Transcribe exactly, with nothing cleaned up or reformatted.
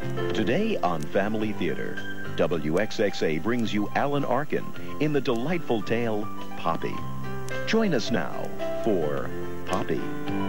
Today on Family Theater, W X X A brings you Alan Arkin in the delightful tale, Popi. Join us now for Popi.